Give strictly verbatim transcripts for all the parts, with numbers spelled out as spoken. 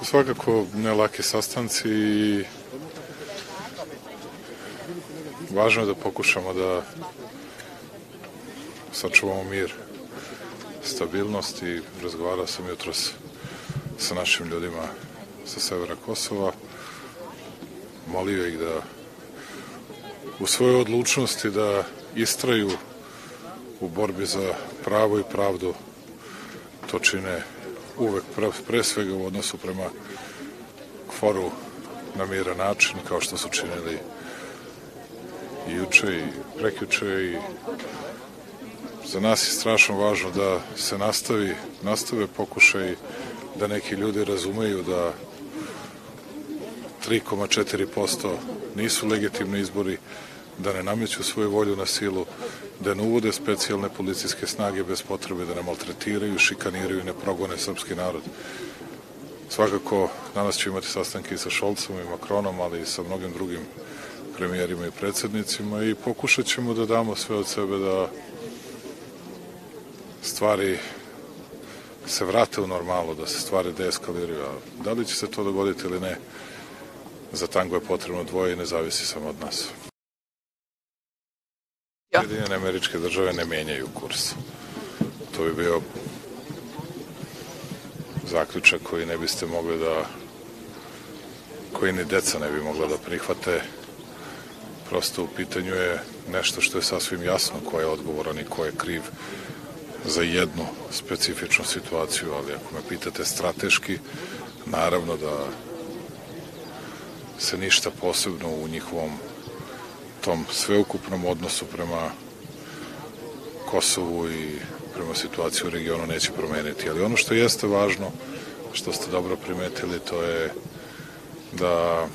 su svakako ne laki sastanci i važno je da pokušamo da sačuvamo mir, stabilnost i razgovarao sam jutros sa našim ljudima sa severa Kosova, molio ih da u svojoj odlučnosti da istraju u borbi za pravo i pravdu to čine uvek pre, pre svega u odnosu prema KFOR-u na miran način, kao što su činili i juče i prekjuče, i za nas je strašno važno da se nastavi, nastave pokušaj da neki ljudi razumeju da tri zarez četiri posto nisu legitimni izbori, da ne nameću svoju volju na silu, da ne uvode specijalne policijske snage bez potrebe, da ne maltretiraju, šikaniraju i ne progone srpski narod. Svakako, danas ću imati sastanke i sa Šolcom i Makronom, ali i sa mnogim drugim premijerima i predsednicima, i pokušat ćemo da damo sve od sebe da stvari se vrate u normalu, da se stvari deeskaliraju. A da li će se to dogoditi ili ne, za tango je potrebno dvoje i ne zavisi samo od nas. Sjedinjene Američke Države ne menjaju kurs. To bi bio zaključak koji ne biste mogli da, koji ni deca ne bi mogla da prihvate. Prosto u pitanju je nešto što je sasvim jasno ko je odgovoran i ko je kriv za jednu specifičnu situaciju, ali ako me pitate strateški, naravno da se ništa posebno u njihovom tom sveukupnom odnosu prema Kosovu i prema situaciji u regionu neće promeniti. Ali ono što jeste važno, što ste dobro primetili, to je da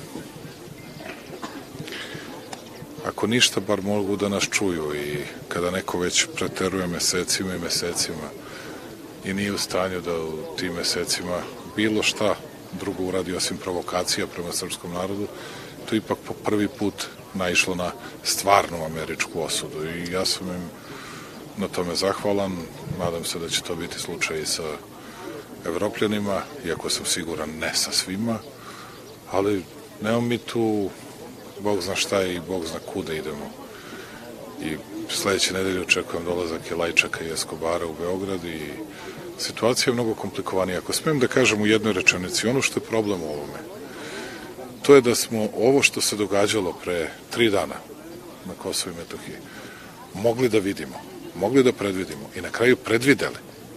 ako ništa, bar mogu da nas čuju, i kada neko već preteruje mesecima i mesecima i nije u stanju da u tim mesecima bilo šta drugo uradi osim provokacija prema srpskom narodu, to ipak po prvi put naišlo na stvarnu američku osudu, i ja sam im na tome zahvalan. Nadam se da će to biti slučaj i sa Evropljanima, iako sam siguran ne sa svima, ali nemam mi tu Bog zna šta je i Bog zna kuda idemo. I sledeće nedelje očekujem dolazak Elajčaka i Eskobara u Beograd i situacija je mnogo komplikovanija. Ako smijem da kažem u jednoj rečenici, ono što je problem u ovome, to je da smo ovo što se događalo pre tri dana na Kosovu i Metohiji mogli da vidimo, mogli da predvidimo i na kraju predvideli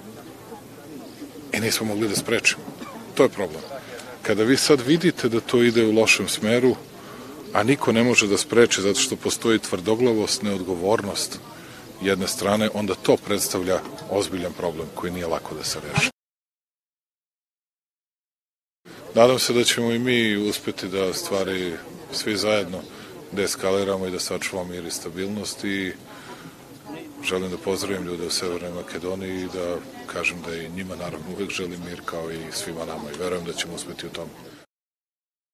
i nismo mogli da sprečimo. To je problem. Kada vi sad vidite da to ide u lošem smeru, a niko ne može da spreči zato što postoji tvrdoglavost, neodgovornost jedne strane, onda to predstavlja ozbiljan problem koji nije lako da se reši. Nadam se da ćemo i mi uspeti da stvari svi zajedno deeskaliramo i da sačuvamo mir i stabilnost, i želim da pozdravim ljude u Severnoj Makedoniji i da kažem da i njima naravno uvek želim mir kao i svima nama, i verujem da ćemo uspeti u tom.